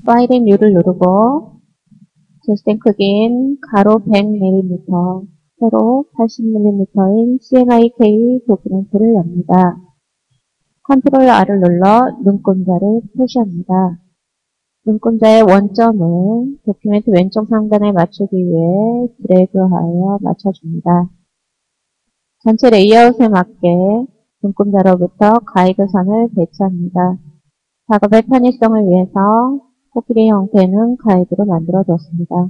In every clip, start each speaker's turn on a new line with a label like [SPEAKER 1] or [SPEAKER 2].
[SPEAKER 1] 파일의 류를 누르고 제시된 크기인 가로 100mm, 세로 80mm인 CMYK 도큐멘트를 엽니다. 컨트롤 R을 눌러 눈금자를 표시합니다. 눈금자의 원점을 도큐멘트 왼쪽 상단에 맞추기 위해 드래그하여 맞춰줍니다. 전체 레이아웃에 맞게 눈금자로부터 가이드선을 배치합니다. 작업의 편의성을 위해서 코끼리 형태는 가이드로 만들어뒀습니다.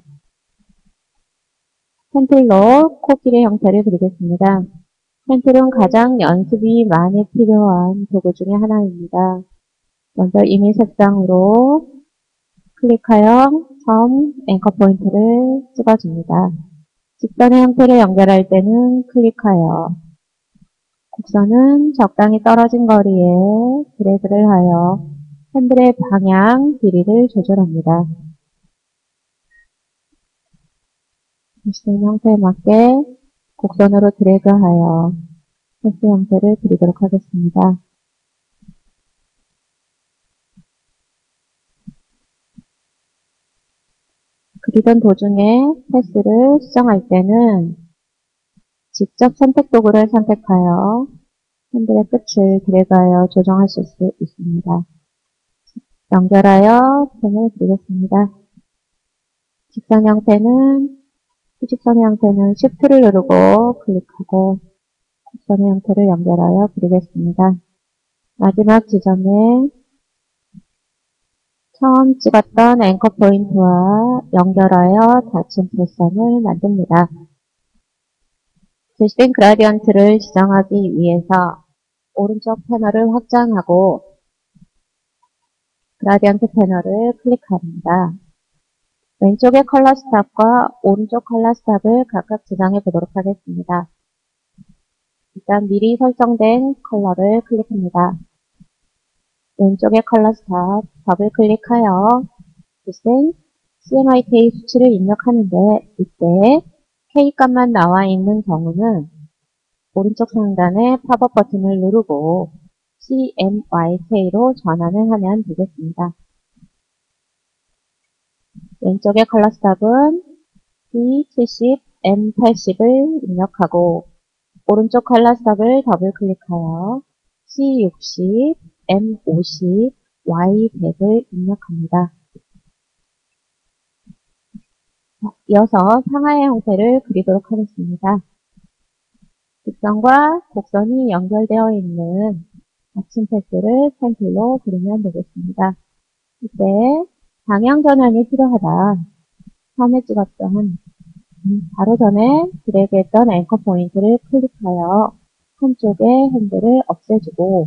[SPEAKER 1] 펜틀로 코끼리 형태를 그리겠습니다. 펜틀은 가장 연습이 많이 필요한 도구 중에 하나입니다. 먼저 이미 색상으로 클릭하여 점, 앵커 포인트를 찍어줍니다. 직선의 형태를 연결할 때는 클릭하여 곡선은 적당히 떨어진 거리에 드래그를 하여 핸들의 방향, 길이를 조절합니다. 제시된 형태에 맞게 곡선으로 드래그하여 패스 형태를 그리도록 하겠습니다. 그리던 도중에 패스를 수정할 때는 직접 선택 도구를 선택하여 핸들의 끝을 드래그하여 조정하실 수 있습니다. 연결하여 펜을 그리겠습니다. 직선 형태는, 후직선의 형태는 Shift를 누르고 클릭하고 곡선의 형태를 연결하여 그리겠습니다. 마지막 지점에 처음 찍었던 앵커 포인트와 연결하여 닫힌 곡선을 만듭니다. 제시된 그라디언트를 지정하기 위해서 오른쪽 패널을 확장하고 그라디언트 패널을 클릭합니다. 왼쪽의 컬러 스탑과 오른쪽 컬러 스탑을 각각 지정해 보도록 하겠습니다. 일단 미리 설정된 컬러를 클릭합니다. 왼쪽의 컬러 스탑 더블 클릭하여 글쓴 CMYK 수치를 입력하는데 이때 K값만 나와 있는 경우는 오른쪽 상단의 팝업 버튼을 누르고 CMYK로 전환을 하면 되겠습니다. 왼쪽의 컬러 스탑은 B70, M80을 입력하고 오른쪽 컬러 스탑을 더블 클릭하여 C60, M50, Y100을 입력합니다. 이어서 상하의 형태를 그리도록 하겠습니다. 직선과 곡선이 연결되어 있는 닫힌 패스를 펜틀로 그리면 되겠습니다. 이때 방향 전환이 필요하다. 처음에 찍었던 바로 전에 드래그했던 앵커 포인트를 클릭하여 한쪽의 핸들을 없애주고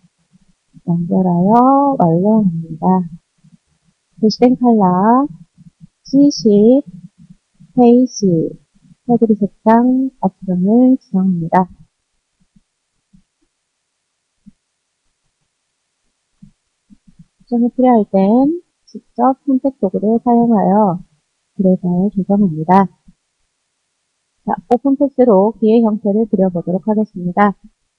[SPEAKER 1] 연결하여 완료합니다. 제시된 컬러 C10, K10, 테두리 색상 없음을 지정합니다. 수정이 필요할 땐 직접 선택 도구를 사용하여 드래그하여 조정합니다. 자, 오픈 패스로 귀의 형태를 그려보도록 하겠습니다.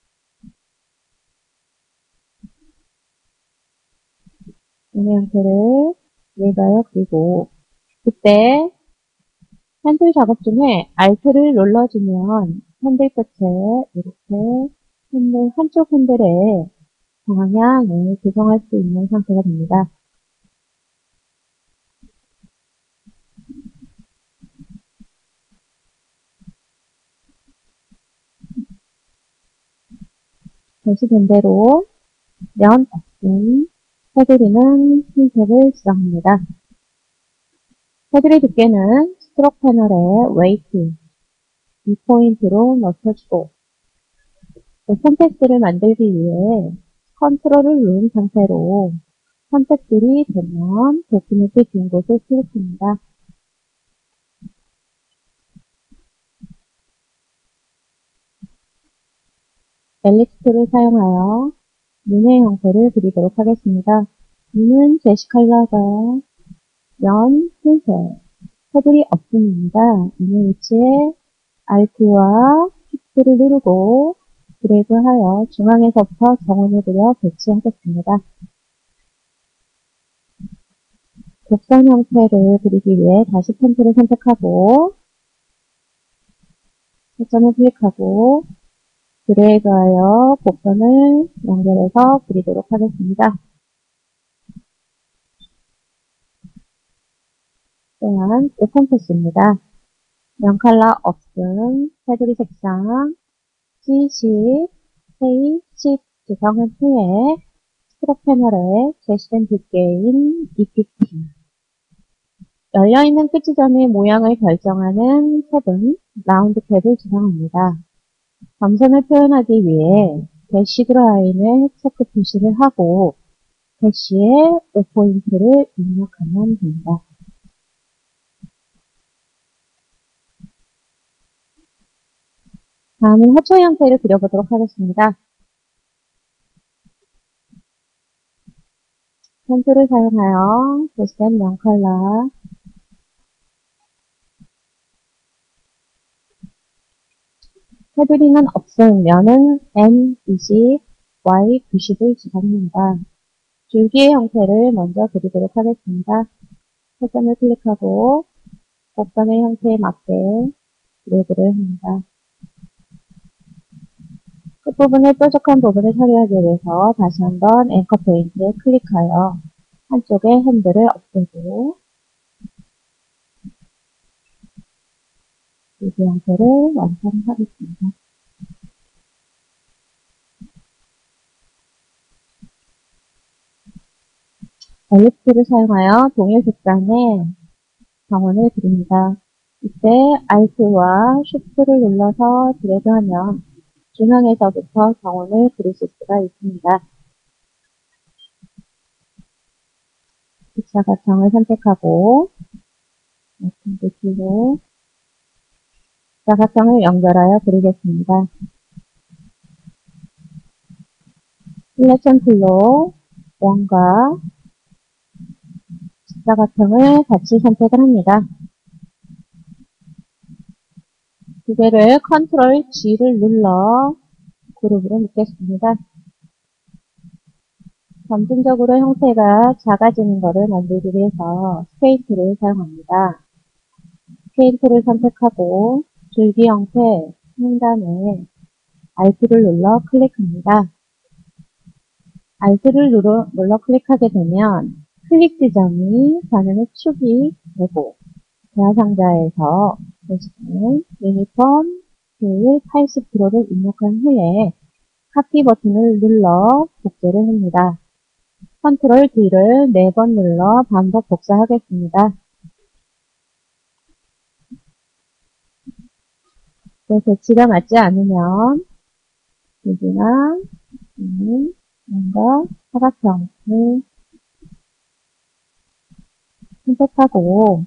[SPEAKER 1] 귀의 형태를 드래그하여 그리고 그때 핸들 작업 중에 Alt를 눌러주면 핸들 끝에 이렇게 핸들 한쪽 핸들의 방향을 조정할 수 있는 상태가 됩니다. 제시된 대로 면 없음, 테두리는 흰색을 지정합니다. 테두리 두께는 스트로크 패널의 웨이트, 2포인트로 넓혀주고 선택들을 만들기 위해 컨트롤을 누른 상태로 선택들이 되면 도큐멘트 빈 곳을 클릭합니다. 엘립스를 사용하여 눈의 형태를 그리도록 하겠습니다. 눈은 제시 컬러가 면 흰색, 테두리 없음입니다. 눈의 위치에 Alt와 Shift를 누르고 드래그하여 중앙에서부터 정원을 그려 배치하겠습니다. 곡선 형태를 그리기 위해 다시 펜슬을 선택하고 초점을 클릭하고 드래그하여 곡선을 연결해서 그리도록 하겠습니다. 또한 오픈 패스입니다. 명칼라 없음, 테두리 색상, G10, K10 지정한 후에 스트록 패널에 제시된 두께인 EPT, 열려있는 끝 지점의 모양을 결정하는 탭은 라운드 탭을 지정합니다. 점선을 표현하기 위해 대시 드라인을 체크 표시를 하고 대시에 5포인트를 입력하면 됩니다. 다음은 화초 형태를 그려보도록 하겠습니다. 펜툴을 사용하여 보스된 명칼라, 테두리는 없음, 면은 M20, Y90을 지정합니다. 줄기의 형태를 먼저 그리도록 하겠습니다. 초점을 클릭하고 곡선의 형태에 맞게 드래그를 합니다. 끝부분의 뾰족한 부분을 처리하기 위해서 다시 한번 앵커 포인트에 클릭하여 한쪽의 핸들을 없애고 줄기 형태를 완성하겠습니다. 엘립스를 사용하여 동일 색상의 정원을 그립니다. 이때 Alt와 Shift를 눌러서 드래그하면 중앙에서부터 정원을 그리실 수가 있습니다. 직사각형을 선택하고 같은 글씨로 직사각형을 연결하여 그리겠습니다. 셀렉션 툴로 원과 직사각형을 같이 선택을 합니다. 두 개를 컨트롤 G를 눌러 그룹으로 묶겠습니다. 점진적으로 형태가 작아지는 것을 만들기 위해서 스케일 툴을 사용합니다. 스케일 툴을 선택하고 줄기 형태 상단에 Alt를 눌러 클릭합니다. Alt를 눌러 클릭하게 되면 클릭 지점이 반응의 축이 되고 대화상자에서 보시면 유니폼 효율 80%를 입력한 후에 카피 버튼을 눌러 복제를 합니다. 컨트롤 D를 4번 눌러 반복 복사하겠습니다. 배치가 맞지 않으면 여기나 뭔가 사각형을 선택하고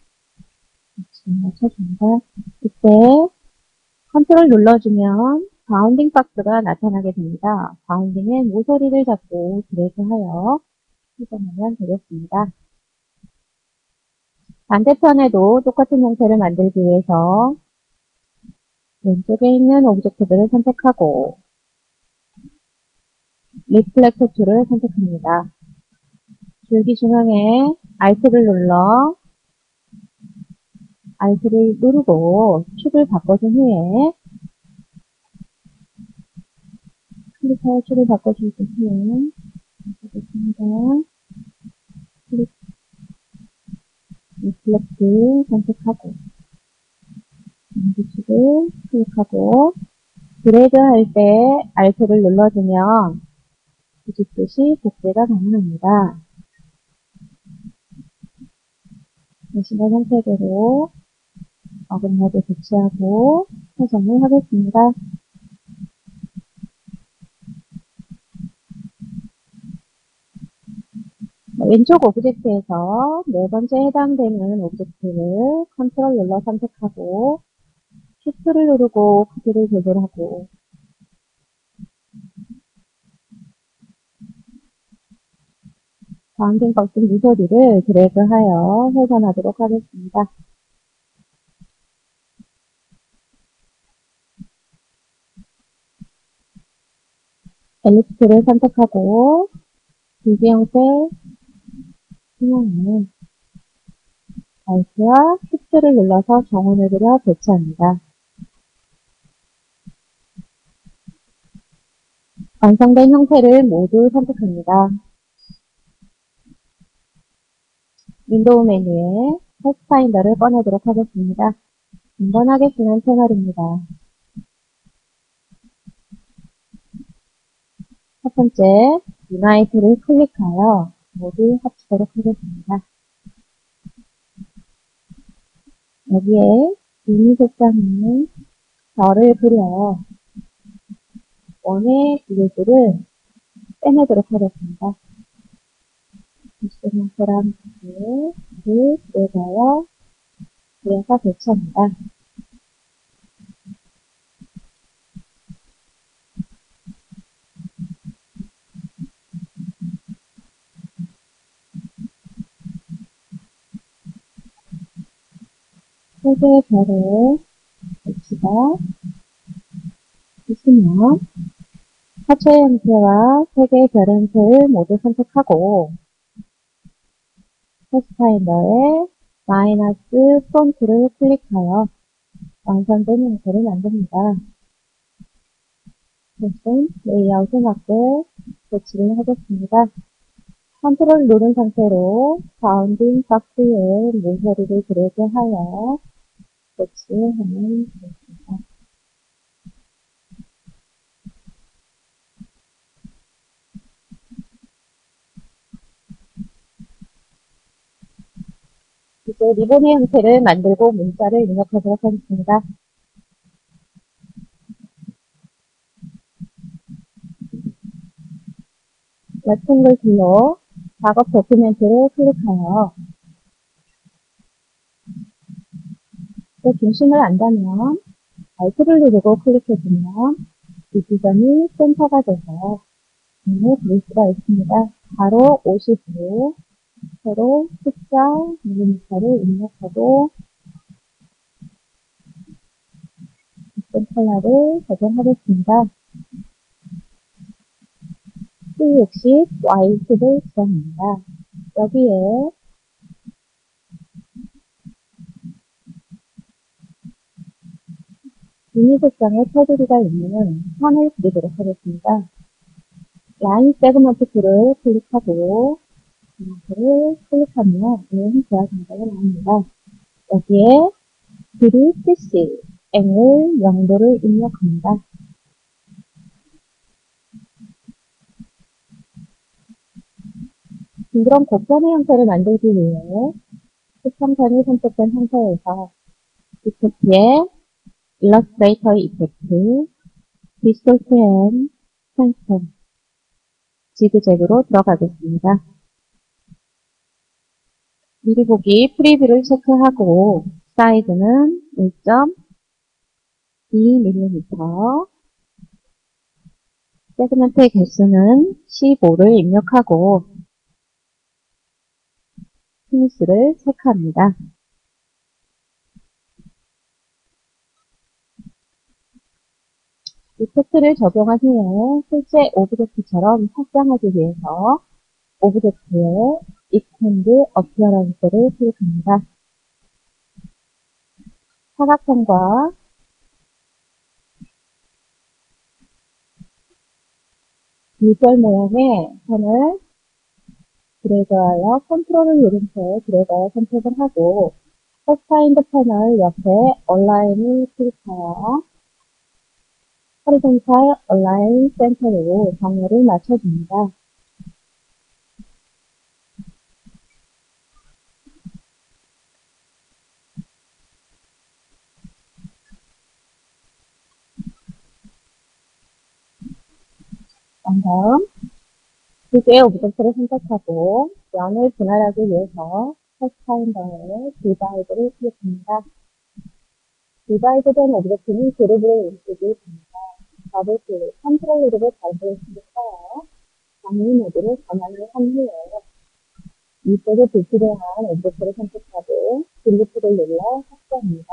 [SPEAKER 1] 맞춰줍니다. 이때 컨트롤 눌러주면 바운딩 박스가 나타나게 됩니다. 바운딩의 모서리를 잡고 드래그하여 수정하면 되겠습니다. 반대편에도 똑같은 형태를 만들기 위해서 왼쪽에 있는 오브젝트들을 선택하고 리플렉터 툴을 선택합니다. 줄기 중앙에 Alt를 눌러 Alt를 누르고 축을 바꿔준 후에 클릭하여 축을 바꿔준 후에 바꾸겠습니다. 리플렉트 선택하고 축을 클릭하고 드래그 할 때 Alt를 눌러주면 뒤집듯이 복제가 가능합니다. 보시는 형태대로 어긋나게 배치하고 표정을 하겠습니다. 왼쪽 오브젝트에서 네 번째 해당되는 오브젝트를 컨트롤 눌러 선택하고 Shift를 누르고 크기를 조절하고 바운딩 박스 모서리를 드래그하여 회전하도록 하겠습니다. 엘립스를 선택하고 줄기 형태 중앙에 Alt와 Shift를 눌러서 정원을 그려 배치합니다. 완성된 형태를 모두 선택합니다. 윈도우 메뉴에 패스파인더를 꺼내도록 하겠습니다. 번하게 쓰는 패널입니다. 첫 번째, 유나이트를 클릭하여 모두 합치도록 하겠습니다. 여기에 유니 색상에 별을 그려 원의 이미지를 빼내도록 하겠습니다. 형태랑 같이 들어가요. 그래서 배치합니다. 세 개의 별을 배치가 있으면 하체 형태와 세 개의 별 형태를 모두 선택하고 패스파인더에 마이너스 폰트를 클릭하여 완성된 형태를 만듭니다. 대신 레이아웃에 맞게 배치를 하겠습니다. 컨트롤 누른 상태로 바운딩 박스에 모서리를 들어오게 하여 배치하면 되겠습니다. 이제 리본의 형태를 만들고 문자를 입력하도록 하겠습니다. 렉탱글 툴로 작업 도큐멘트를 클릭하여 중심을 안다면 Alt를 누르고 클릭해주면 이 지점이 센터가 돼서 눈에 보일 수가 있습니다. 바로 55, 세로 숫자 밀리미터를 입력하고 뒷선 컬러를 적용하겠습니다. C60 White를 지정합니다. 여기에 유니 색상의 테두리가 있는 선을 그리도록 하겠습니다. 라인 세그먼트 툴을 클릭하고 이마트를 클릭하면 이런 조화 정보가 나옵니다. 여기에 길이 cc, 앵을 0도를 입력합니다. 둥그런 곡선의 형태를 만들기 위해 수평선이 선택된 상태에서 이펙트에 일러스트레이터 이펙트, 디스톨트 앤 트랜스폼, 지그재그로 들어가겠습니다. 미리 보기 프리뷰를 체크하고 사이즈는 1.2mm, 세그먼트의 개수는 15를 입력하고 피니스를 체크합니다. 이펙트를 적용한 후에 실제 오브젝트처럼 확장하기 위해서 오브젝트에 익스텐드 어피어런스를 클릭합니다. 사각형과 비주얼 모양의 선을 드래그하여 컨트롤을 누른 채 드래그하여 선택을 하고 패스파인더 패널 옆에 얼라인을 클릭하여 호리존탈 얼라인 센터로 정렬을 맞춰줍니다. 다음 두 개의 오브젝트를 선택하고 면을 분할하기 위해서 패스파인더에 디바이드를 클릭합니다. 디바이드된 오브젝트는 그룹으로 인식이 됩니다. 더블 클릭, 컨트롤 누르고 더블 클릭하여 정리 모드로 전환을 한 후에 이쪽에 배치되어 한 오브젝트를 선택하고 딜리트를 눌러 삭제합니다.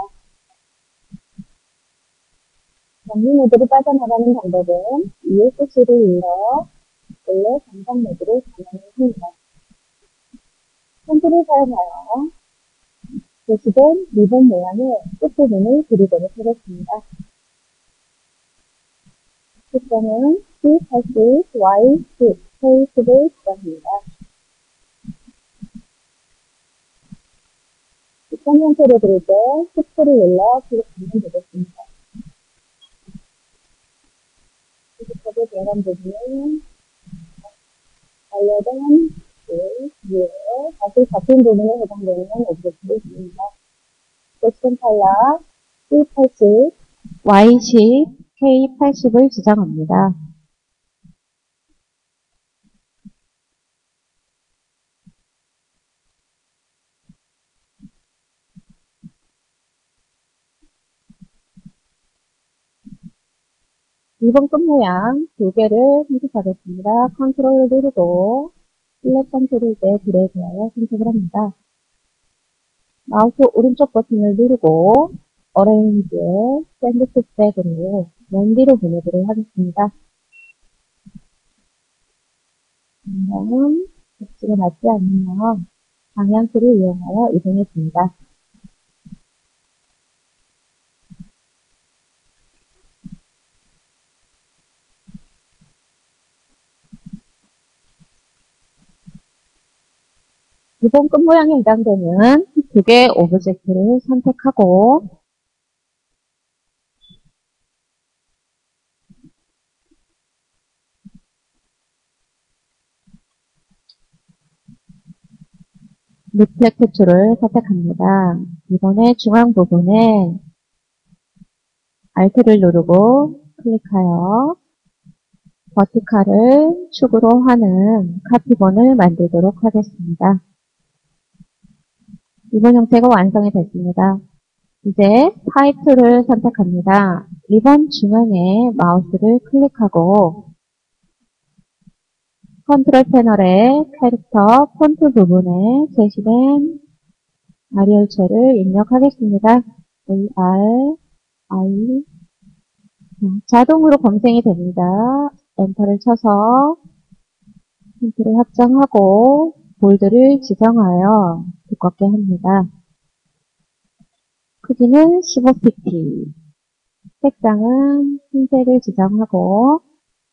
[SPEAKER 1] 정리 모드로 빠져나가는 방법은 ESC를 눌러 원래 정상 모드로 전환을 합니다. 폰트를 사용하여 제시된 리본 모양의 끝부분을 그리도록 하겠습니다. 특정은 C80, Y10, K10을 지정합니다. 직선 형태로 그릴 때 Shift를 눌러 클릭하면 되겠습니다. 디지털에 들어간 부분은 완료된 위에 다시 같은 부분에 해당되는 오브젝트를 그립니다. 섹션 컬러 C80, Y10, K80을 지정합니다. 리본 끝 모양 두 개를 선택하겠습니다. 컨트롤을 누르고 셀렉션 툴일 때 드래그하여 선택을 합니다. 마우스 오른쪽 버튼을 누르고 어레인지에 샌드 스택으로 맨 뒤로 보내도록 하겠습니다. 다음 접지가 맞지 않으면 방향키를 이용하여 이동해 줍니다. 리본 끝 모양에 해당되는 두 개의 오브젝트를 선택하고 리플렉트 툴을 선택합니다. 이번에 중앙 부분에 Alt를 누르고 클릭하여 버티칼을 축으로 하는 카피본을 만들도록 하겠습니다. 리본 형태가 완성이 됐습니다. 이제 타입 툴을 선택합니다. 리본 중앙에 마우스를 클릭하고 컨트롤 패널의 캐릭터 폰트 부분에 제시된 아리얼체를 입력하겠습니다. AR, I, 자동으로 검색이 됩니다. 엔터를 쳐서 폰트를 확장하고 볼드를 지정하여 두껍게 합니다. 크기는 15pt, 색상은 흰색을 지정하고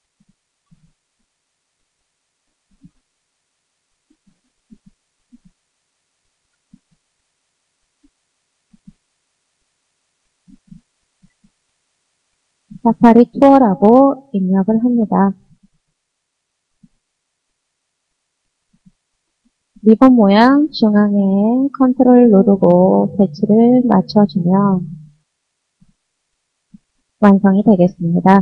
[SPEAKER 1] 사파리 투어라고 입력을 합니다. 리본 모양 중앙에 컨트롤 누르고 배치를 맞춰주면 완성이 되겠습니다.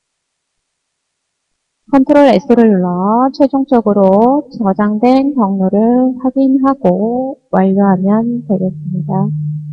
[SPEAKER 1] 컨트롤 S를 눌러 최종적으로 저장된 경로를 확인하고 완료하면 되겠습니다.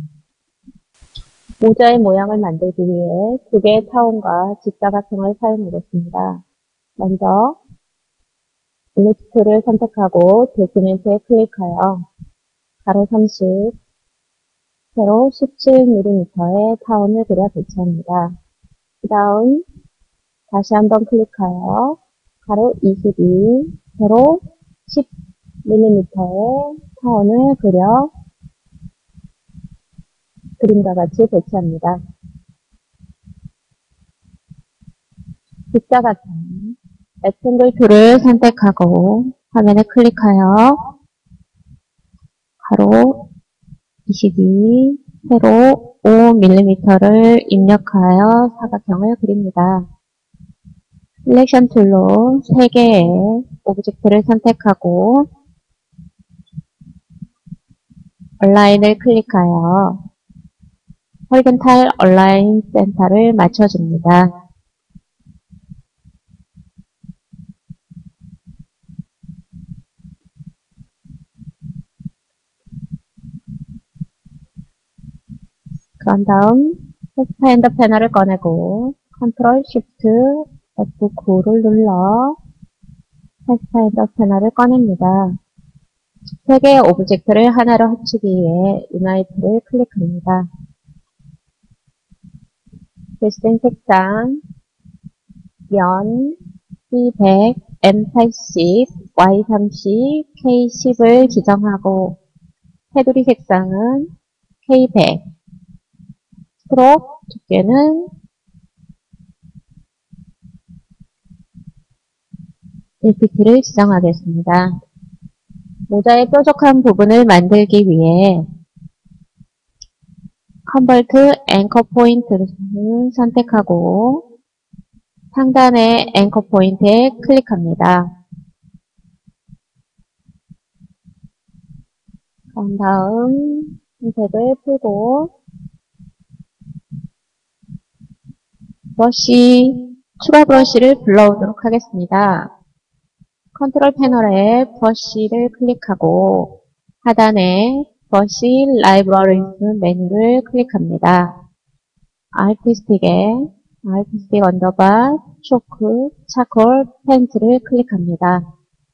[SPEAKER 1] 모자의 모양을 만들기 위해 두 개의 타원과 직사각형을 사용하겠습니다. 먼저 일리프트 툴을 선택하고 도큐멘트에 클릭하여 가로 30, 세로 17mm의 타원을 그려 배치합니다. 그 다음 다시 한번 클릭하여 가로 22, 세로 10mm의 타원을 그려 그림과 같이 배치합니다. 직사각형 렉탱글 툴을 선택하고 화면에 클릭하여 가로 22, 세로 5mm를 입력하여 사각형을 그립니다. 셀렉션 툴로 3개의 오브젝트를 선택하고 얼라인을 클릭하여 홀든타일 얼라인 센터를 맞춰줍니다. 그런 다음 패스파인더 패널을 꺼내고 컨트롤 쉬프트 F9를 눌러 패스파인더 패널을 꺼냅니다. 3개의 오브젝트를 하나로 합치기 위해 유나이트를 클릭합니다. 제시된 색상 연 C100, M80, Y30, K10을 지정하고 테두리 색상은 K100. 스트로크 두께는 1pt를 지정하겠습니다. 모자의 뾰족한 부분을 만들기 위해 컨버트 앵커 포인트를 선택하고 상단의 앵커 포인트에 클릭합니다. 그런 다음 흰색을 풀고 추가 브러쉬를 불러오도록 하겠습니다. 컨트롤 패널에 브러쉬를 클릭하고 하단에 브러쉬 라이브러리즈 메뉴를 클릭합니다. 아티스틱 언더바 초크 차콜 펜슬을 클릭합니다.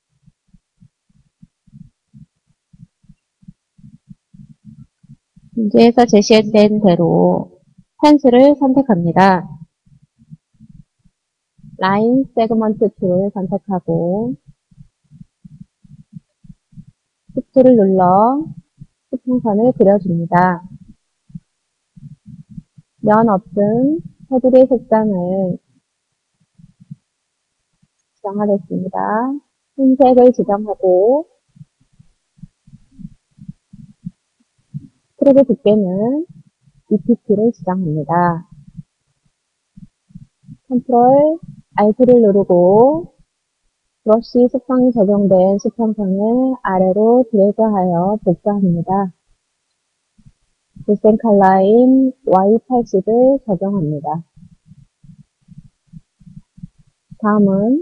[SPEAKER 1] 문제에서 제시된 대로 펜슬을 선택합니다. 라인 세그먼트 툴을 선택하고 Shift를 눌러 수평선을 그려줍니다. 면 없음 테두리 색상을 지정하겠습니다. 흰색을 지정하고 스트립의 두께는 2pt를 지정합니다. 컨트롤 Alt를 누르고 브러쉬 수평이 적용된 수평선을 아래로 드래그하여 복사합니다. 글센 컬러인 Y80을 적용합니다. 다음은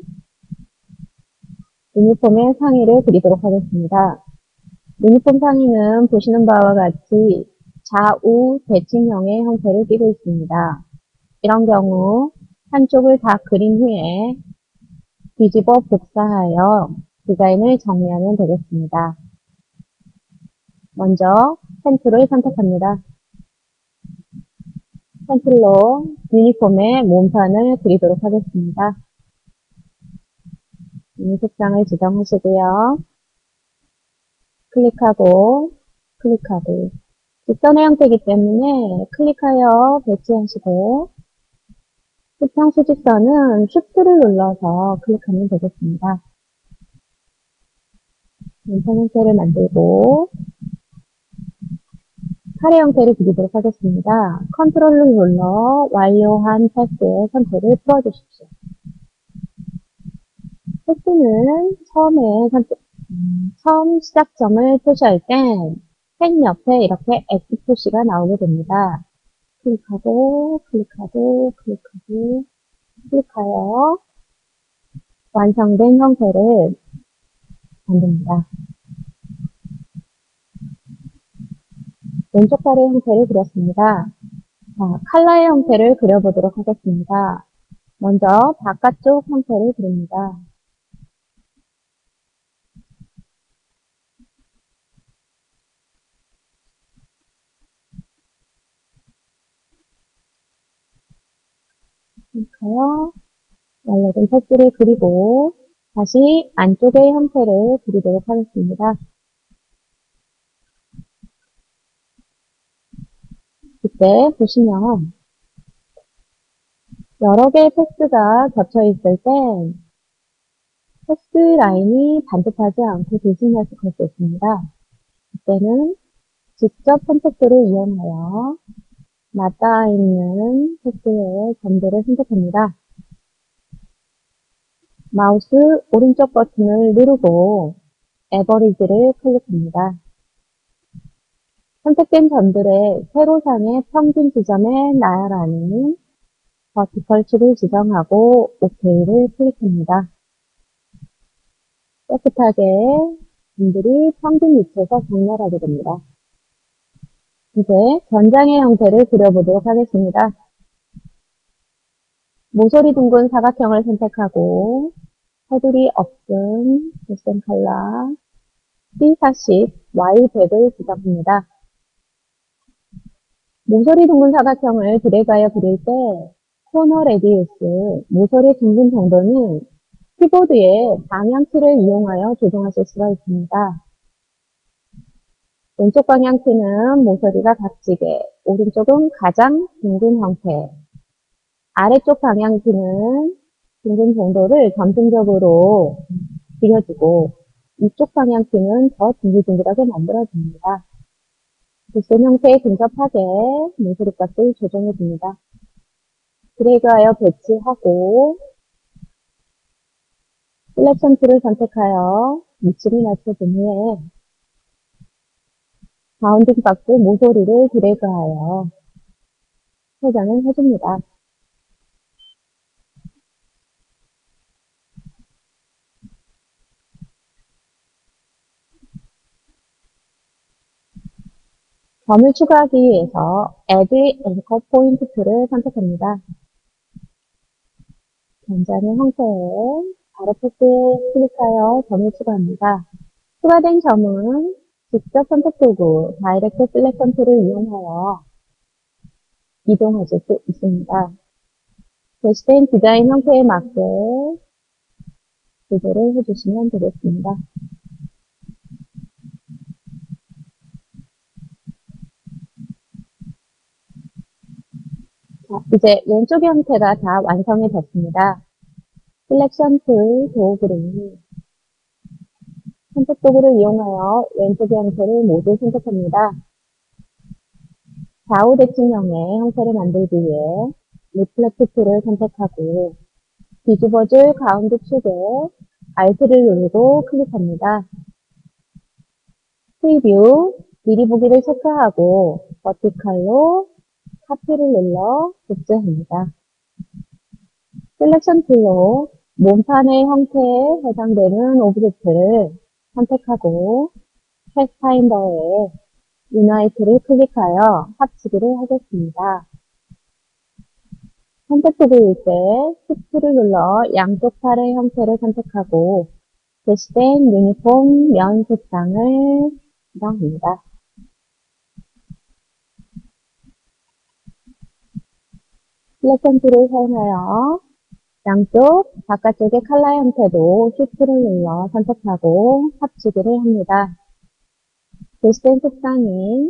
[SPEAKER 1] 유니폼의 상의를 그리도록 하겠습니다. 유니폼 상의는 보시는 바와 같이 좌우 대칭형의 형태를 띠고 있습니다. 이런 경우 한쪽을 다 그린 후에 뒤집어 복사하여 디자인을 정리하면 되겠습니다. 먼저 펜툴을 선택합니다. 펜툴로 유니폼의 몸판을 그리도록 하겠습니다. 이 색상을 지정하시고요. 클릭하고 직선의 형태이기 때문에 클릭하여 배치하시고 수평 수직선은 Shift를 눌러서 클릭하면 되겠습니다. 몸판 형태를 만들고 카레 형태를 그리도록 하겠습니다. 컨트롤을 눌러 완료한 패스의 선택을 풀어주십시오. 패스는 처음 시작점을 표시할 땐 펜 옆에 이렇게 X 표시가 나오게 됩니다. 클릭하여 완성된 형태를 만듭니다. 왼쪽 다리 형태를 그렸습니다. 자, 칼라의 형태를 그려보도록 하겠습니다. 먼저 바깥쪽 형태를 그립니다. 클릭하여 완료된 패스를 그리고 다시 안쪽의 형태를 그리도록 하겠습니다. 이때 보시면 여러 개의 패스가 겹쳐 있을 땐 패스 라인이 반듯하지 않고 들쑥날쑥할 수 있습니다. 이때는 직접 선택도를 이용하여 맞닿아 있는 패스의 점들을 선택합니다. 마우스 오른쪽 버튼을 누르고 에버리지를 클릭합니다. 선택된 점들의 세로상의 평균 지점에 나열하는 버티컬 축을 지정하고 OK를 클릭합니다. 깨끗하게 점들이 평균 위치에서 정렬하게 됩니다. 이제 전장의 형태를 그려보도록 하겠습니다. 모서리 둥근 사각형을 선택하고 테두리 없음, 글센 컬러, C40, Y100을 지정합니다. 모서리 둥근 사각형을 드래그하여 그릴 때 코너 레디우스, 모서리 둥근 정도는 키보드의 방향키를 이용하여 조정하실 수가 있습니다. 왼쪽 방향 키는 모서리가 각지게, 오른쪽은 가장 둥근 형태. 아래쪽 방향 키는 둥근 정도를 점진적으로 줄여주고, 이쪽 방향 키는 더 둥글둥글하게 만들어줍니다. 빗선 형태에 근접하게 모서리 값을 조정해줍니다. 드래그하여 배치하고, 셀렉션 툴을 선택하여 위치를 맞춰준 후에 바운딩 박스 모서리를 드래그하여 회전을 해줍니다. 점을 추가하기 위해서 Add Anchor Point 툴을 선택합니다. 전자의 형태에 바로 패스에 클릭하여 점을 추가합니다. 추가된 점은 직접 선택 도구 다이렉트 셀렉션 툴을 이용하여 이동하실 수 있습니다. 게시된 디자인 형태에 맞게 조절을 해주시면 되겠습니다. 자, 이제 왼쪽 형태가 다 완성이 됐습니다. 셀렉션 툴 도구를 선택 도구를 이용하여 왼쪽 형태를 모두 선택합니다. 좌우 대칭형의 형태를 만들기 위해 리플렉트 툴을 선택하고 뒤집어줄 가운데 축에 Alt를 누르고 클릭합니다. 프리뷰, 미리 보기를 체크하고 버티칼로 카피를 눌러 복제합니다. 셀렉션 툴로 몸판의 형태에 해당되는 오브젝트를 선택하고 팩파인더에 유나이트를 클릭하여 합치기를 하겠습니다. 선택 도구일 때 Shift를 눌러 양쪽 팔의 형태를 선택하고 게시된 유니폼 면 색상을 지정합니다. 셀렉션 툴을 사용하여 양쪽 바깥쪽의 컬러 형태도 Shift를 눌러 선택하고 합치기를 합니다. 게시된 색상인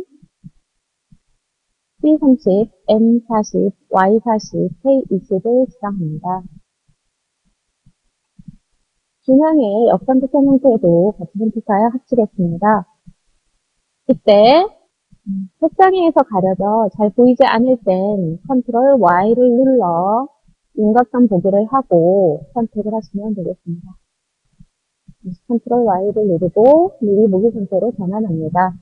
[SPEAKER 1] C30, M40, Y40, K20을 지정합니다. 중앙의 역삼각형 형태도 같이 선택하여 합치겠습니다. 이때 색상에서 가려져 잘 보이지 않을 땐 컨트롤 Y를 눌러 윤곽선 보기를 하고 선택을 하시면 되겠습니다. 컨트롤 Y를 누르고 미리 보기 상태로 전환합니다.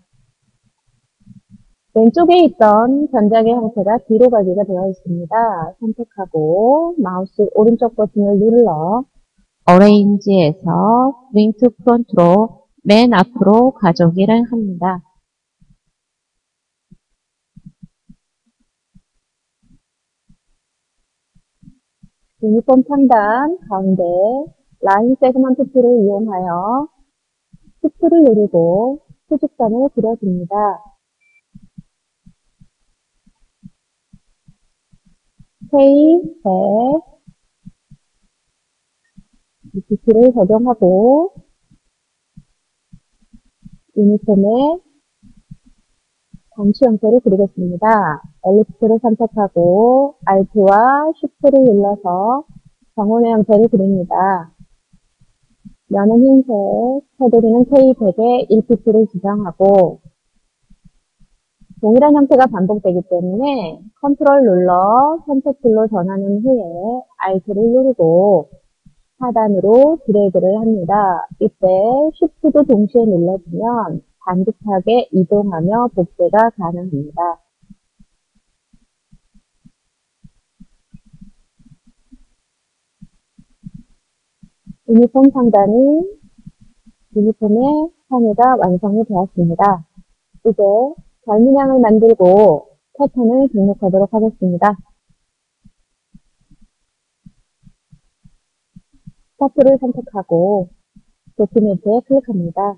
[SPEAKER 1] 왼쪽에 있던 견작의 형태가 뒤로 가기가 되어 있습니다. 선택하고 마우스 오른쪽 버튼을 눌러 어레인지에서 윙 투 프론트로 맨 앞으로 가져오기를 합니다. 유니폼 상단 가운데 라인 세그먼트 툴을 이용하여 Shift를 누르고 수직선을 그려줍니다. K100 위치를 적용하고 유니폼의 단추 형태를 그리겠습니다. 엘립스를 선택하고 Alt와 Shift를 눌러서 정원의 형태를 그립니다. 면은 흰색, 테두리는 K100에 1pt를 지정하고 동일한 형태가 반복되기 때문에 컨트롤 눌러 선택 툴로 전환한 후에 Alt를 누르고 하단으로 드래그를 합니다. 이때 Shift도 동시에 눌러주면 반듯하게 이동하며 복제가 가능합니다. 유니폼 상단이 유니폼의 상의가 완성이 되었습니다. 이제 별문양을 만들고 패턴을 등록하도록 하겠습니다. 스타트를 선택하고 도큐멘트에 클릭합니다.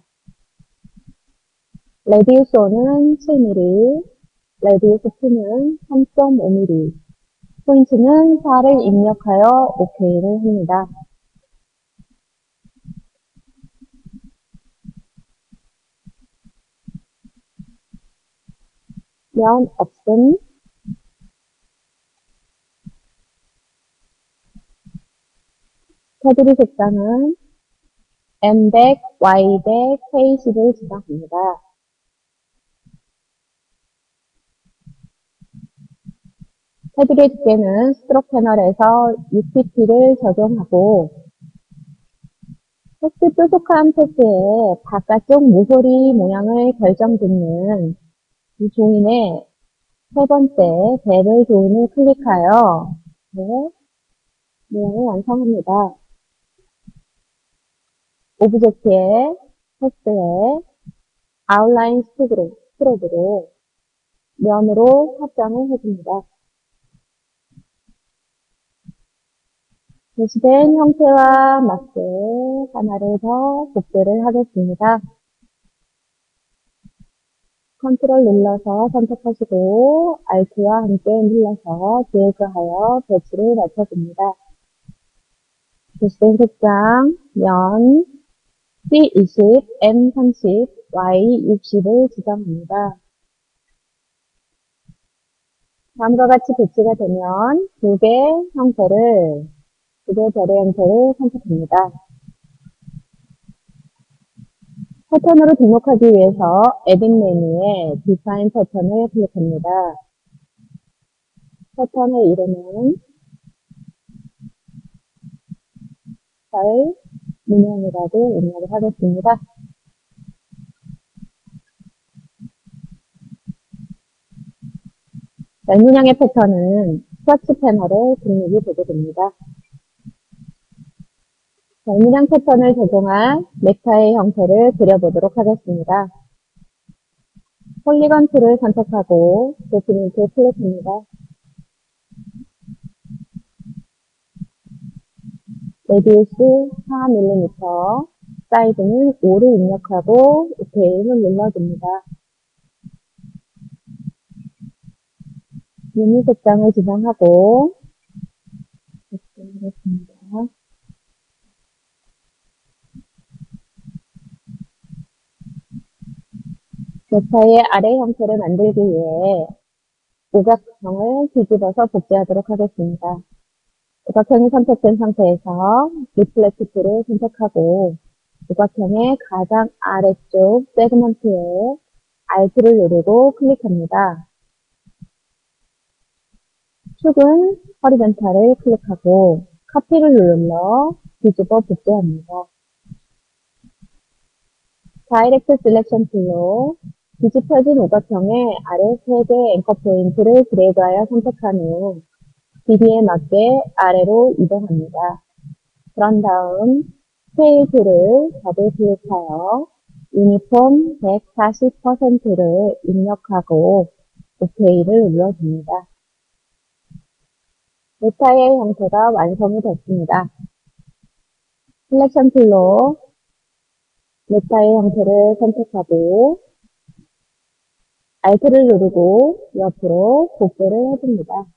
[SPEAKER 1] 레디우스 1은 7mm, 레디우스 2는 3.5mm, 포인트는 4를 입력하여 OK를 합니다. 면 없음. 테두리 색상은 M100, Y100, K10을 지정합니다. 테두리 두께는 스트로크 패널에서 6pp를 적용하고 텍스트 뾰족한 패스의 바깥쪽 모서리 모양을 결정짓는 이 조인의 세 번째 벨을 조인을 클릭하여 네, 모양을 완성합니다. 오브젝트의 패스에 아웃라인 스트로브를 면으로 확장을 해줍니다. 제시된 형태와 맞게 하나를 더 복제를 하겠습니다. 컨트롤 눌러서 선택하시고 Alt와 함께 눌러서 드래그하여 배치를 맞춰줍니다. 제시된 색상 면 C20, M30, Y60을 지정합니다. 다음과 같이 배치가 되면 두 개의 별의 형태를 선택합니다. 패턴으로 등록하기 위해서 에딧 메뉴에 디파인 패턴을 클릭합니다. 패턴의 이름은 별 문양이라고 입력을 하겠습니다. 별 문양의 패턴은 스와치 패널에 등록이 되게 됩니다. 별 문양 패턴을 적용한 넥타이 형태를 그려보도록 하겠습니다. 폴리건 툴을 선택하고 도큐멘트에 클릭합니다. 레디우스 4mm, 사이즈는 5를 입력하고 OK를 눌러줍니다. 유니 색상을 지정하고 하겠습니다. 넥타이의 아래 형태를 만들기 위해 오각형을 뒤집어서 복제하도록 하겠습니다. 오각형이 선택된 상태에서 리플렉트 툴을 선택하고 오각형의 가장 아래쪽 세그먼트에 Alt를 누르고 클릭합니다. 축은 허리젠탈을 클릭하고 카피를 눌러 뒤집어 복제합니다. 다이렉트 셀렉션 툴로 뒤집혀진 오각형의 아래 3개 앵커 포인트를 드래그하여 선택한 후 길이에 맞게 아래로 이동합니다. 그런 다음 스케일 툴을 더블 클릭하여 유니폼 140%를 입력하고 OK를 눌러줍니다. 넥타이의 형태가 완성이 됐습니다. 셀렉션 툴로 넥타이 형태를 선택하고 Alt를 누르고 옆으로 복제를 해줍니다.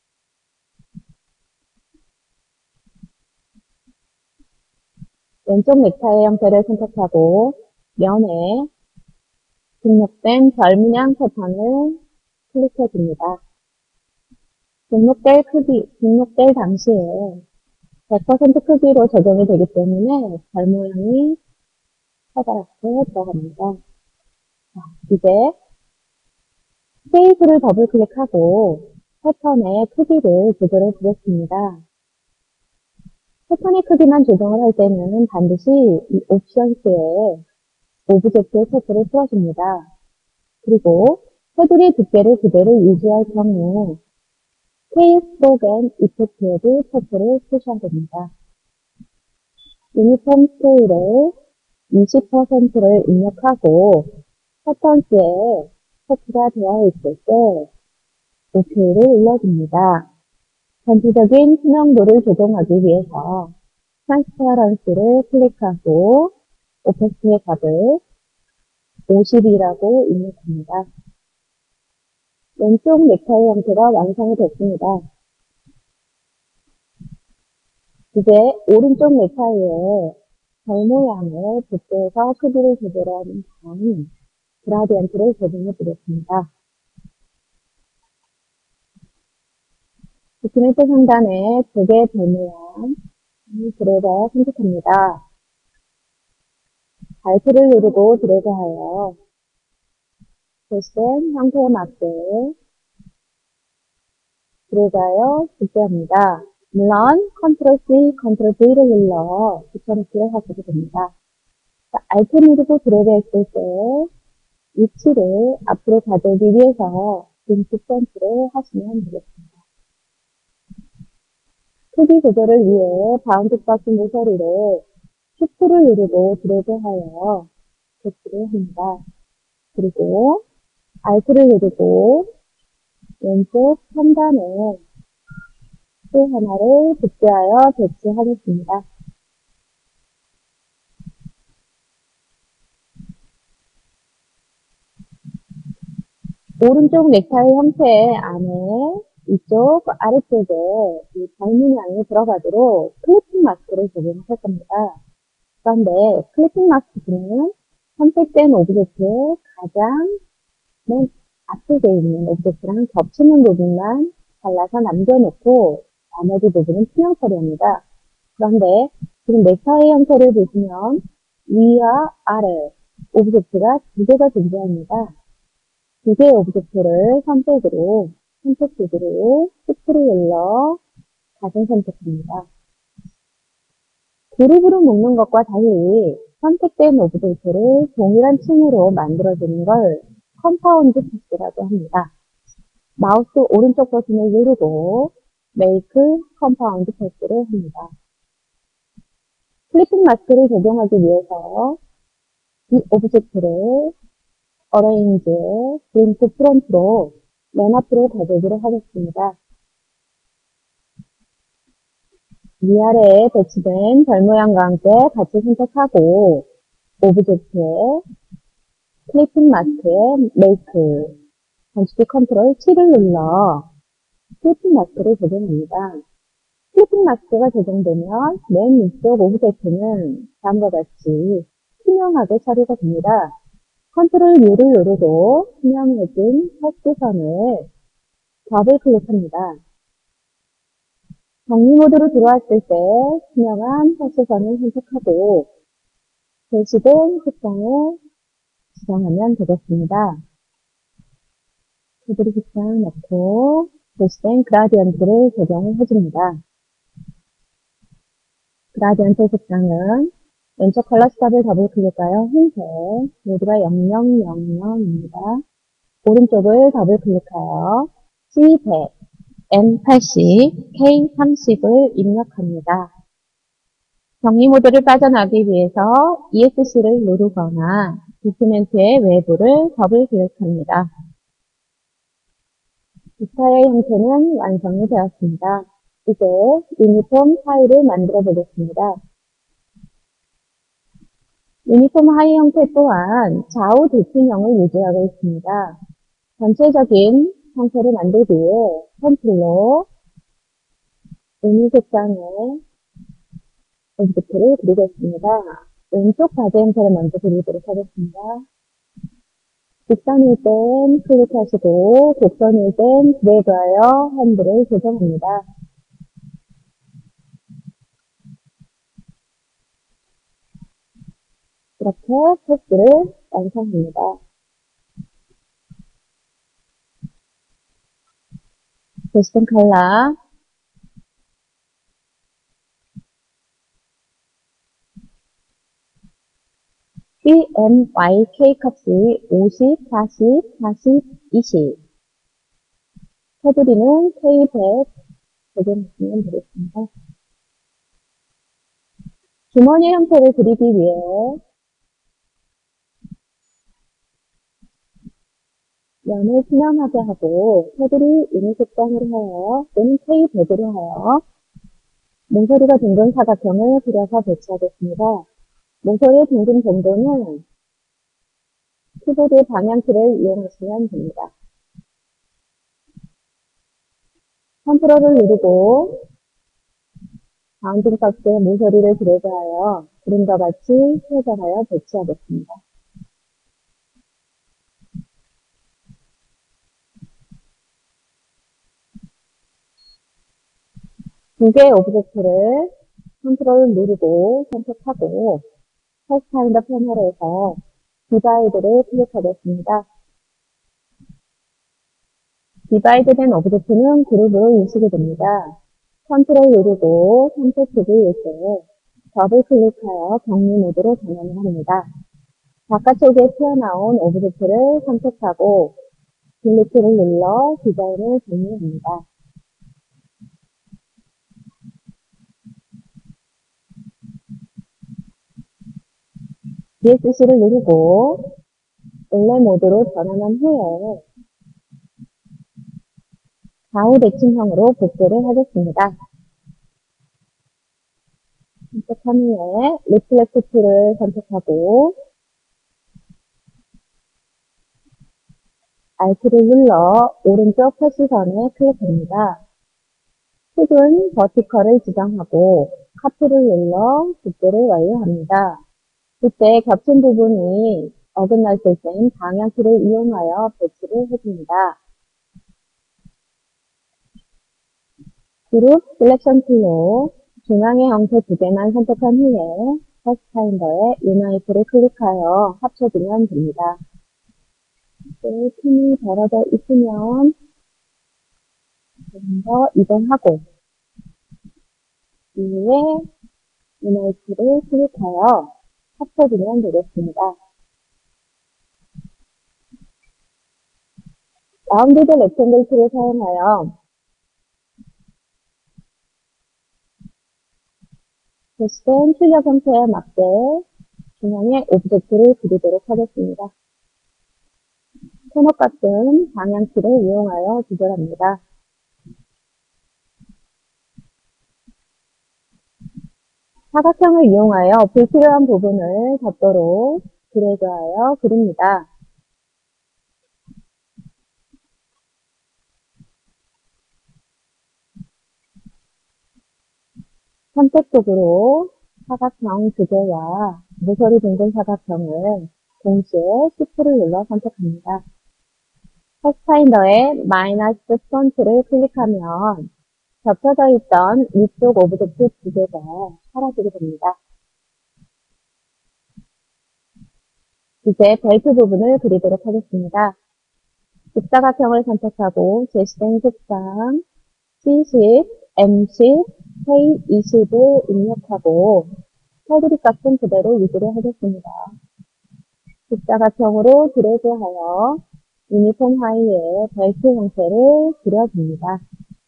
[SPEAKER 1] 왼쪽 넥타이 형태를 선택하고 면에 등록된 별 문양 패턴을 클릭해줍니다. 등록될 당시에 100% 크기로 적용이 되기 때문에 별 모양이 커다랗게 들어갑니다. 자, 이제 스케일을 더블 클릭하고 패턴의 크기를 조절해 보겠습니다. 패턴의 크기만 조정을 할 때는 반드시 이 옵션스에 오브젝트의 체크를 풀어줍니다. 그리고 테두리 두께를 그대로 유지할 경우 스케일 스트로크 앤 이펙트에도 체크를 푸셔야 됩니다. 유니폼 스케일을 20%를 입력하고 패턴스에 체크가 되어 있을 때 OK를 눌러줍니다. 전체적인 투명도를 조정하기 위해서 트랜스퍼런스를 클릭하고 오페스트의 값을 50이라고 입력합니다. 왼쪽 넥타이 형태가 완성이 됐습니다. 이제 오른쪽 넥타이에 별 모양을 복제해서 크기를 조절하는 다음 그라디언트를 적용해 보겠습니다. 도큐멘트 상단에 두 개의 별 모양 드래그하여 선택합니다. Alt를 누르고 드래그하여 표시된 형태에 맞게 드래그하여 복제합니다. 물론 Ctrl C, Ctrl V를 눌러 붙여넣기를 하셔도 됩니다. Alt 누르고 드래그했을 때 위치를 앞으로 가져오기 위해서 빈트 펌프를 하시면 되겠습니다. 크기 조절을 위해 바운드 박스 모서리를 Shift를 누르고 드래그하여 배치를 합니다. 그리고 Alt를 누르고 왼쪽 상단에 또 하나를 복제하여 배치하겠습니다. 오른쪽 넥타이 형태 안에 이쪽 아래쪽에 이 별문양이 들어가도록 클리핑 마스크를 적용할 겁니다. 그런데 클리핑 마스크는 선택된 오브젝트의 가장 맨 앞쪽에 있는 오브젝트랑 겹치는 부분만 잘라서 남겨놓고 나머지 부분은 투명 처리합니다. 그런데 지금 넥타이 형태를 보시면 위와 아래 오브젝트가 두 개가 존재합니다. 두 개의 오브젝트를 선택으로 선택지구로 Shift를 눌러 가슴 선택합니다. 그룹으로 묶는 것과 달리 선택된 오브젝트를 동일한 층으로 만들어주는 걸 컴파운드 패스라고 합니다. 마우스 오른쪽 버튼을 누르고 Make Compound 패스를 합니다. 클리핑 마스크를 적용하기 위해서 이 오브젝트를 Arrange, Print Front로 맨 앞으로 가져오기로 하겠습니다. 위아래에 배치된 별 모양과 함께 같이 선택하고 오브젝트에 클리핑 마스크에 Make, 건축기 컨트롤 C를 눌러 클리핑 마스크를 적용합니다. 클리핑 마스크가 적용되면 맨 위쪽 오브젝트는 다음과 같이 투명하게 처리가 됩니다. 컨트롤 U를 누르고 투명해진 획기선을 더블 클릭합니다. 정리 모드로 들어왔을 때 투명한 획기선을 선택하고 제시된 색상을 지정하면 되겠습니다. 테두리 색상 넣고 제시된 그라디언트를 적용을 해줍니다. 그라디언트 색상은 왼쪽 컬러 스탑을 더블 클릭하여 흰색, 모두가 0000입니다. 오른쪽을 더블 클릭하여 C100, M80, K30을 입력합니다. 정리 모드를 빠져나가기 위해서 ESC를 누르거나 도큐멘트의 외부를 더블 클릭합니다. 디스플레이 형태는 완성이 되었습니다. 이제 유니폼 파일을 만들어 보겠습니다. 유니폼 하이 형태 또한 좌우 도표형을 유지하고 있습니다. 전체적인 형태를 만들기 위해 펜슬로 의미 색상의 오브젝트를 그리겠습니다. 왼쪽 바지 형태를 먼저 그리도록 하겠습니다. 직선일 땐 클릭하시고 곡선일 땐 드래그하여 핸들을 조정합니다. 이렇게 패스를 완성합니다. 베스트 컬러 CMYK 값이 50, 40, 40, 20 테두리는 K100 적용하시면 되겠습니다. 주머니 형태를 그리기 위해 면을 투명하게 하고 테두리 유니 색상으로 하여 또는 K100으로 하여 모서리가 둥근 사각형을 그려서 배치하겠습니다. 모서리의 둥근 정도는 키보드의 방향키를 이용하시면 됩니다. 컨트롤을 누르고 바운딩 박스의 모서리를 드래그하여 그림과 같이 회전하여 배치하겠습니다. 두 개의 오브젝트를 컨트롤 누르고 선택하고 패스파인더 패널에서 디바이드를 클릭하겠습니다. 디바이드된 오브젝트는 그룹으로 인식이 됩니다. 컨트롤 누르고 선택 기구일 때 더블 클릭하여 격리 모드로 전환을 합니다. 바깥쪽에 튀어나온 오브젝트를 선택하고 딜리트를 눌러 디자인을 정리합니다. DSC를 누르고 원래 모드로 전환한 후에 좌우 대칭형으로 복제를 하겠습니다. 선택한 후에 리플렉트 툴을 선택하고 Alt를 눌러 오른쪽 표시선에 클릭합니다. 축은 버티컬을 지정하고 카트를 눌러 복제를 완료합니다. 그때 겹친 부분이 어긋났을 땐 방향키를 이용하여 배치를 해줍니다. 그룹 셀렉션 툴로 중앙의 형태 두 개만 선택한 후에 패스파인더에 유나이트를 클릭하여 합쳐주면 됩니다. 틈이 벌어져 있으면 좀 더 이동하고 이후에 유나이트를 클릭하여 합쳐주면 되겠습니다. 라운드드 렉탱글 툴을 사용하여 게시된 출력 형태에 맞게 중앙에 오브젝트를 그리도록 하겠습니다. 손목 같은 방향키를 이용하여 조절합니다. 사각형을 이용하여 불필요한 부분을 덮도록 드래그하여 그립니다. 선택적으로 사각형 두 개와 모서리 둥근 사각형을 동시에 Shift를 눌러 선택합니다. 패스파인더에 마이너스 폰트를 클릭하면 겹쳐져 있던 위쪽 오브젝트 두 개가 사라지게 됩니다. 이제 벨트 부분을 그리도록 하겠습니다. 직사각형을 선택하고 제시된 색상 C10, M10, K20을 입력하고 테두리 값은 그대로 유지를 하겠습니다. 직사각형으로 드래그하여 유니폼 하이에 벨트 형태를 그려줍니다.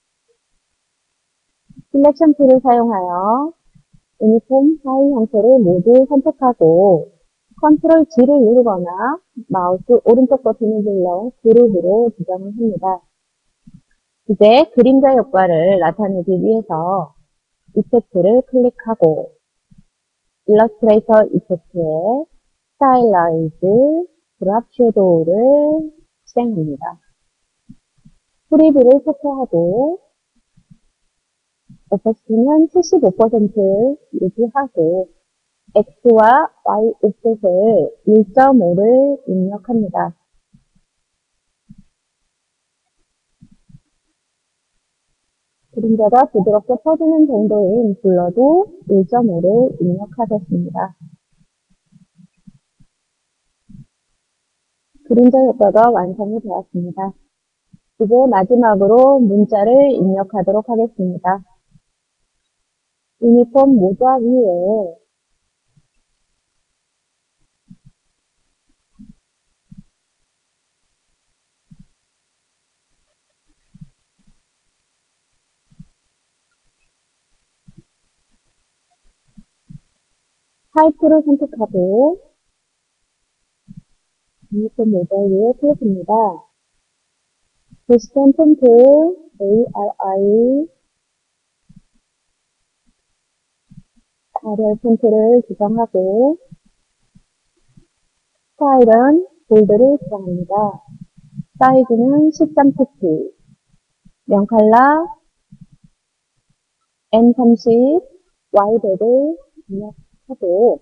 [SPEAKER 1] 셀렉션 툴을 사용하여 유니폼 하이 형태를 모두 선택하고 컨트롤 G를 누르거나 마우스 오른쪽 버튼을 눌러 그룹으로 지정을 합니다. 이제 그림자 효과를 나타내기 위해서 이펙트를 클릭하고 일러스트레이터 이펙트에 스타일라이즈, 드랍 섀도우를 실행합니다. 프리뷰를 체크하고 오퍼시티는 75% 유지하고 X와 Y 옵셋을 1.5를 입력합니다. 그림자가 부드럽게 퍼지는 정도인 블러도 1.5를 입력하겠습니다. 그림자 효과가 완성이 되었습니다. 이제 마지막으로 문자를 입력하도록 하겠습니다. 유니폼 모자 위에 타이프를 선택하고 유니폼 모자 위에 클릭합니다. 게시된 폰트 ARI 아리얼 폰트를 지정하고 스타일은 볼드를 지정합니다. 사이즈는 10.cp, 명칼라 N30, Y백을 입력하고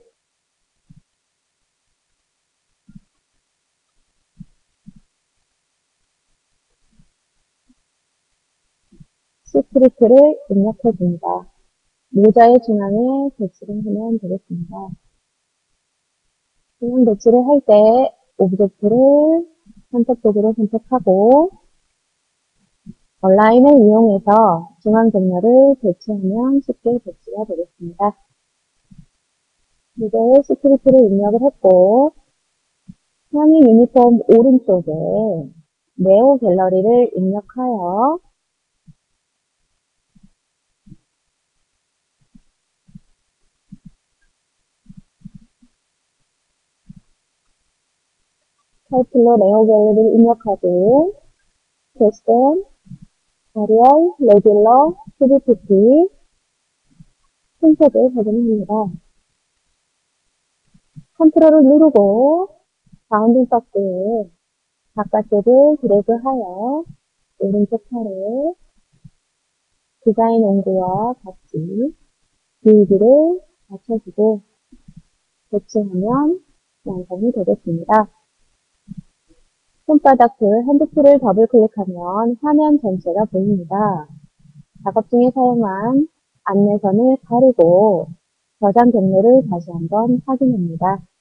[SPEAKER 1] 스크립트를 입력해줍니다. 모자의 중앙에 배치를 하면 되겠습니다. 중앙 배치를 할 때 오브젝트를 선택도구로 선택하고 얼라인을 이용해서 중앙 경로를 배치하면 쉽게 배치가 되겠습니다. 이제 스크립트를 입력을 했고 상위 유니폼 오른쪽에 네오 갤러리를 입력하여 타이틀로 네오 갤러리를 입력하고 캐스텀, 아리얼, 레귤러, PPT 순서를 적용합니다. 컨트롤을 누르고 바운딩 박스에 바깥쪽을 드래그하여 오른쪽 팔에 디자인 온도와 같이 길이를 맞춰주고 배치하면 완성이 되겠습니다. 손바닥 핸드풀을 더블 클릭하면 화면 전체가 보입니다. 작업 중에 사용한 안내선을 가리고 저장 경로를 다시 한번 확인합니다.